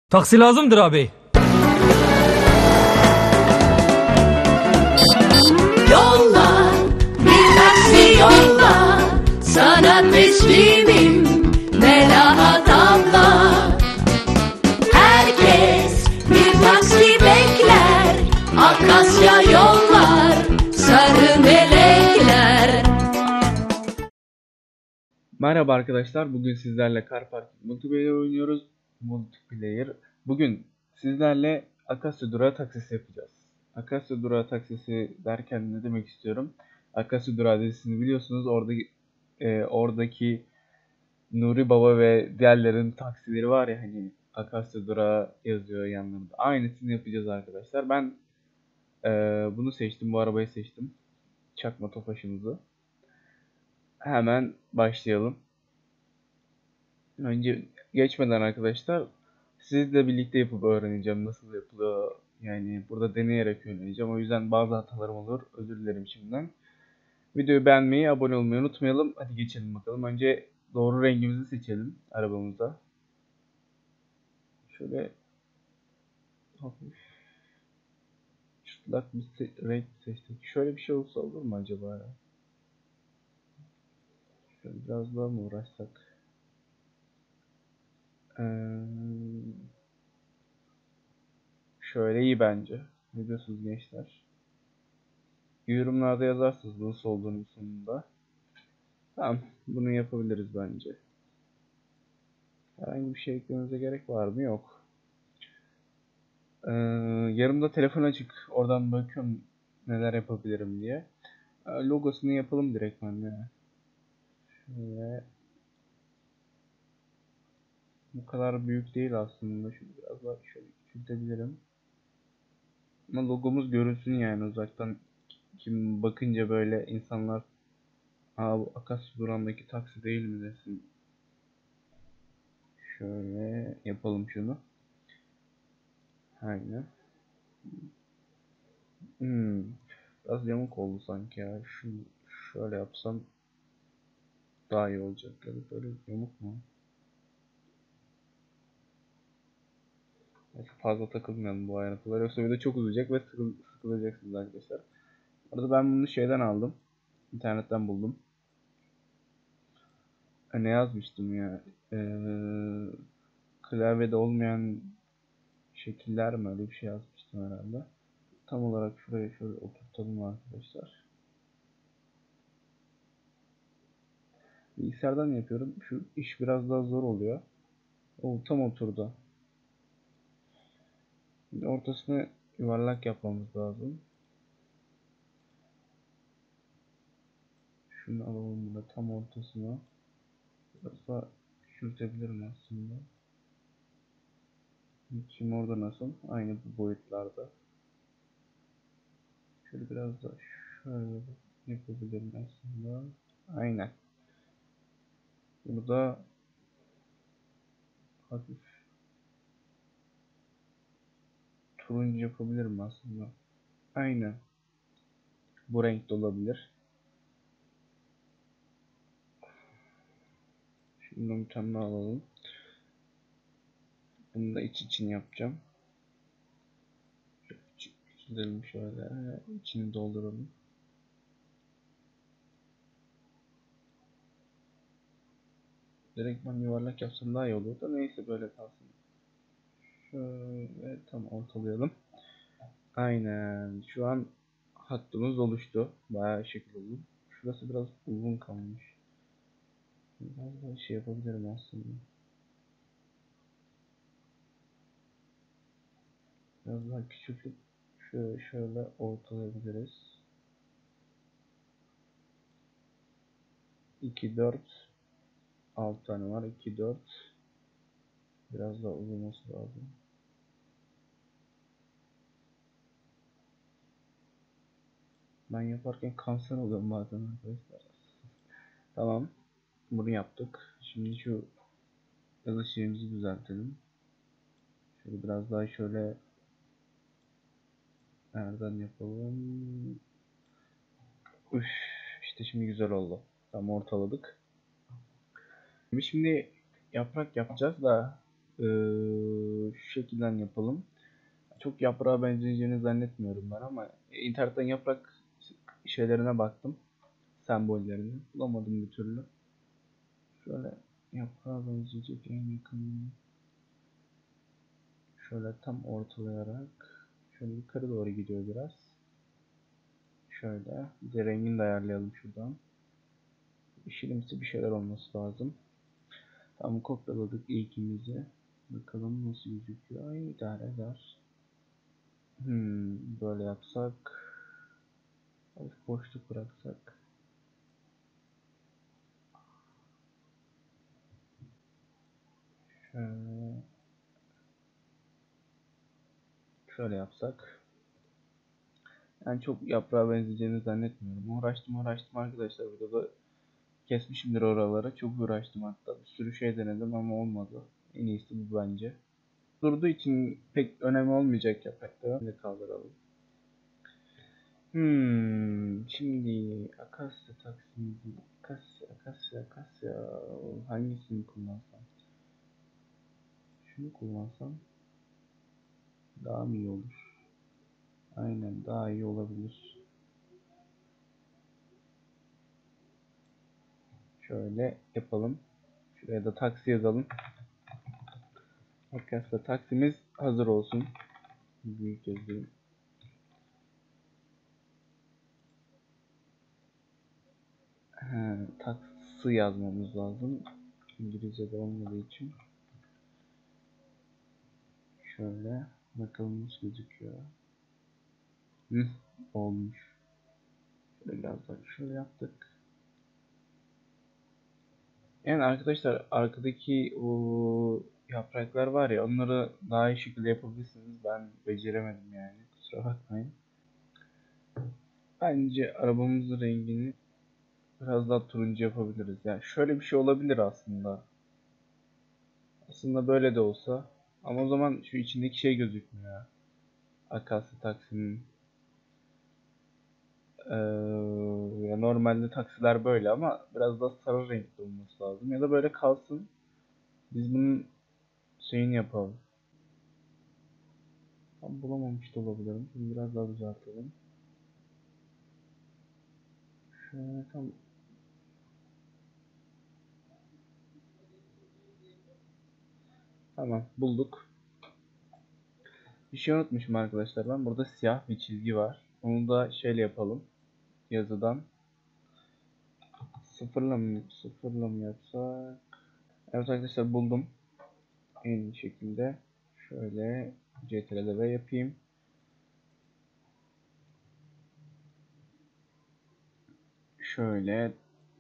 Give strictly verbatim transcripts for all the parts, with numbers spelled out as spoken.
Taksi lazımdır abi. Yolla, bir taksi yolla, sana teslimim Melahat abla. Herkes bir taksi bekler, Akasya yollar, sarı melekler. Merhaba arkadaşlar, bugün sizlerle Car Park Multiplayer oynuyoruz. Multiplayer. Bugün sizlerle Akasya Durağı taksisi yapacağız. Akasya Durağı taksisi derken ne demek istiyorum? Akasya Durağı dizisini biliyorsunuz. Orada e, oradaki Nuri Baba ve diğerlerin taksileri var ya, hani Akasya Durağı yazıyor yanlarında. Aynısını yapacağız arkadaşlar. Ben e, bunu seçtim, bu arabayı seçtim. Çakma Tofaş'ımızı. Hemen başlayalım. Önce geçmeden arkadaşlar sizle birlikte yapıp öğreneceğim nasıl yapılıyor. Yani burada deneyerek öğreneceğim. O yüzden bazı hatalarım olur. Özür dilerim şimdiden. Videoyu beğenmeyi, abone olmayı unutmayalım. Hadi geçelim bakalım. Önce doğru rengimizi seçelim arabamızda. Şöyle hafif çıtlak bir se renk seçtik. Şöyle bir şey olsa olur mu acaba ya? Şöyle biraz daha mı uğraşsak? Ee, şöyle iyi bence. Ne diyorsunuz gençler? Yorumlarda yazarsınız nasıl olduğunu sonunda. Tamam, bunu yapabiliriz bence. Herhangi bir şey eklememize gerek var mı? Yok. Ee, yarımda telefon açık. Oradan bakıyorum neler yapabilirim diye. Ee, logosunu yapalım direkt ben ya. Şöyle. Bu kadar büyük değil aslında. Şunu biraz daha şöyle küçültebilirim. Ama logomuz görünsün yani uzaktan. Kim bakınca böyle insanlar, aa bu Akasya Duran'daki taksi değil mi desin. Şöyle yapalım şunu. Aynen. Hmm. Biraz yamuk oldu sanki ya. Şunu şöyle yapsam daha iyi olacak. Ya da böyle yamuk mu? Neyse, fazla takılmayalım bu ayrıntılara. Yoksa video çok uzayacak ve sıkıl sıkılacaksınız arkadaşlar. Arada ben bunu şeyden aldım. İnternetten buldum. E, ne yazmıştım ya? Ee, klavyede olmayan şekiller mi? Öyle bir şey yazmıştım herhalde. Tam olarak şuraya şöyle oturtalım arkadaşlar. Bilgisayardan yapıyorum. Şu iş biraz daha zor oluyor. O tam oturdu. Şimdi ortasını yuvarlak yapmamız lazım. Şunu alalım burada tam ortasına. Biraz daha küçültebilirim aslında. Şimdi orada nasıl? Aynı bu boyutlarda. Şöyle biraz da şöyle yapabilirim aslında. Aynen. Burada hafif turuncu yapabilirim aslında. Aynen. Bu renk de olabilir. Şimdi bir tane daha alalım. Bunu da iç için yapacağım. Çizelim şöyle. İçini dolduralım. Direkt ben yuvarlak yapsam daha iyi olur da neyse böyle kalsın. Şöyle tam ortalayalım. Aynen. Şu an hattımız oluştu. Bayağı şekil oldu. Şurası biraz uzun kalmış. Biraz daha şey yapabilirim aslında. Biraz daha küçültüp şöyle, şöyle ortalayabiliriz. iki, dört, altı tane var. iki, dört. Biraz daha uzun olması lazım. Ben yaparken kanser oluyorum bazen arkadaşlar. Tamam. Bunu yaptık. Şimdi şu yazı şeyimizi düzeltelim. Şöyle biraz daha şöyle nereden yapalım? Üf, işte şimdi güzel oldu. Tam ortaladık. Şimdi yaprak yapacağız da Ee, şu şekilden yapalım. Çok yaprağa benzeyeceğini zannetmiyorum ben ama internetten yaprak şeylerine baktım. Sembollerini. Bulamadım bir türlü. Şöyle yaprağa benzeyecek en yakın. Şöyle tam ortalayarak. Şöyle yukarı doğru gidiyor biraz. Şöyle. Bir de rengini de ayarlayalım şuradan. Yeşilimsi bir şeyler olması lazım. Tamam, kopyaladık ilkimizi. Bakalım nasıl gözüküyor. Ay, idare eder. Hmm, böyle yapsak. Boşluk bıraksak. Şöyle, şöyle yapsak. Yani çok yaprağa benzeyeceğini zannetmiyorum. Uğraştım uğraştım arkadaşlar. Burada da kesmişimdir oralara. Çok uğraştım hatta. Bir sürü şey denedim ama olmadı. En iyisi bu bence. Durduğu için pek önemi olmayacak yaprakta. Şimdi kaldıralım. Hmm, şimdi Akasya Taksim, Akasya, Akasya, Akasya hangisini kullansam? Şunu kullansam daha mı iyi olur? Aynen, daha iyi olabilir. Şöyle yapalım. Şuraya da taksi yazalım. Akasya taksimiz hazır olsun. Büyük yazayım. He, taksi yazmamız lazım. İngilizce'de olmadığı için. Şöyle bakalım nasıl gözüküyor. Hı, olmuş. Şöyle biraz daha şöyle yaptık. Yani arkadaşlar, arkadaki o yapraklar var ya, onları daha iyi şekilde yapabilirsiniz. Ben beceremedim yani. Kusura bakmayın. Bence arabamızın rengini biraz daha turuncu yapabiliriz. Yani şöyle bir şey olabilir aslında. Aslında böyle de olsa. Ama o zaman şu içindeki şey gözükmüyor ya. Akasya taksinin. Ee, ya normalde taksiler böyle ama biraz daha sarı renkli olması lazım. Ya da böyle kalsın. Biz bunun şeyini yapalım. Tam bulamamış da olabilirim. Şimdi biraz daha düzeltelim. Şöyle tam. Tamam, bulduk. Bir şey unutmuşum arkadaşlar. Ben burada siyah bir çizgi var. Onu da şöyle yapalım. Yazıdan. Sıfırla mı, sıfırla mı yapsak? Evet arkadaşlar, buldum. En şekilde. Şöyle C T R L V yapayım. Şöyle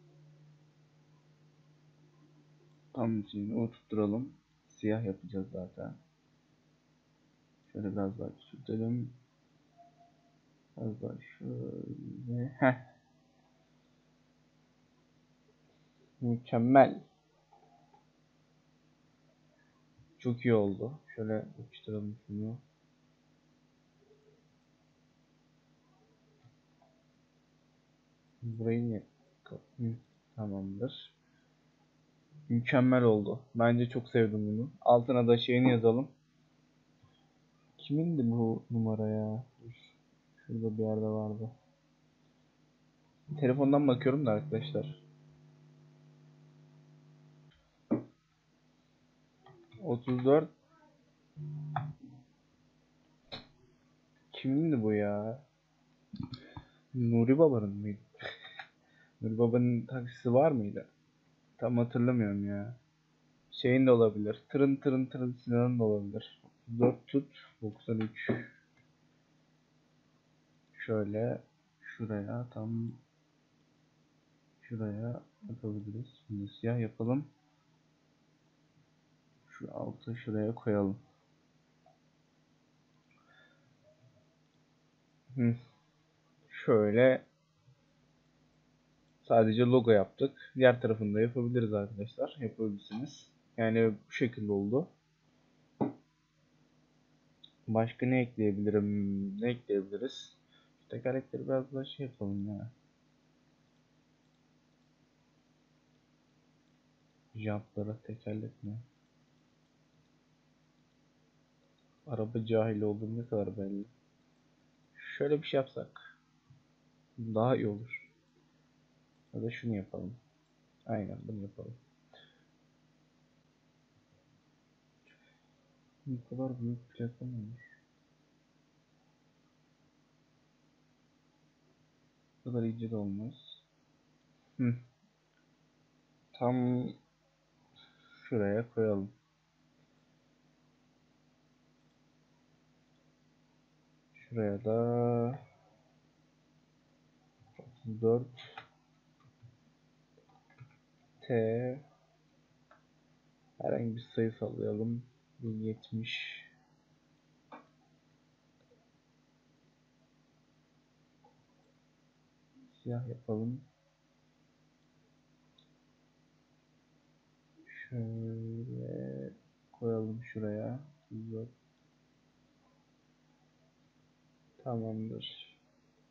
tam içini oturtturalım. Siyah yapacağız zaten. Şöyle biraz daha küçültelim. Biraz daha şöyle. Heh. Mükemmel. Çok iyi oldu. Şöyle yapıştıralım şunu. Burayı niye? Hı, tamamdır. Mükemmel oldu. Bence çok sevdim bunu. Altına da şeyini yazalım. Kimindi bu numara ya? Dur. Şurada bir yerde vardı. Telefondan bakıyorum da arkadaşlar. otuz dört. Kimindi bu ya? Nuri Baba'nın mıydı? Nuri Baba'nın taksisi var mıydı? Tam hatırlamıyorum ya. Şeyin de olabilir. Tırın tırın tırın Sinan'ın da olabilir. dört tut doksan üç. Şöyle şuraya tam şuraya yapabiliriz. Şimdi siyah yapalım. Şu altı şuraya koyalım. Hı. Şöyle sadece logo yaptık. Diğer tarafını da yapabiliriz arkadaşlar. Yapabilirsiniz. Yani bu şekilde oldu. Başka ne ekleyebilirim? Ne ekleyebiliriz? Şu tekerlekleri biraz daha şey yapalım ya. Jantlara tekerlek mi? Araba cahili olduğum ne kadar belli. Şöyle bir şey yapsak daha iyi olur. Ya da şunu yapalım. Aynen bunu yapalım. Bu kadar büyük platform olmuş. Bu kadar iyice de olmaz. Hı. Tam şuraya koyalım. Şuraya da otuz dört T herhangi bir sayı sallayalım. bin yetmiş siyah yapalım. Şöyle koyalım şuraya. otuz dört Tamamdır.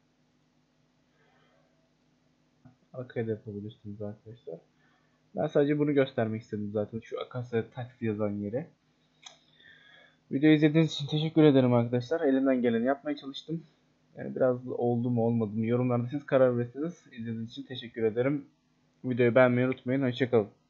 Arkaya da yapabilirsiniz arkadaşlar. Ben sadece bunu göstermek istedim zaten. Şu Akasya taksi yazan yere. Videoyu izlediğiniz için teşekkür ederim arkadaşlar. Elimden geleni yapmaya çalıştım. Yani biraz oldu mu olmadı mı yorumlarda siz karar verirsiniz. İzlediğiniz için teşekkür ederim. Videoyu beğenmeyi unutmayın. Hoşçakalın.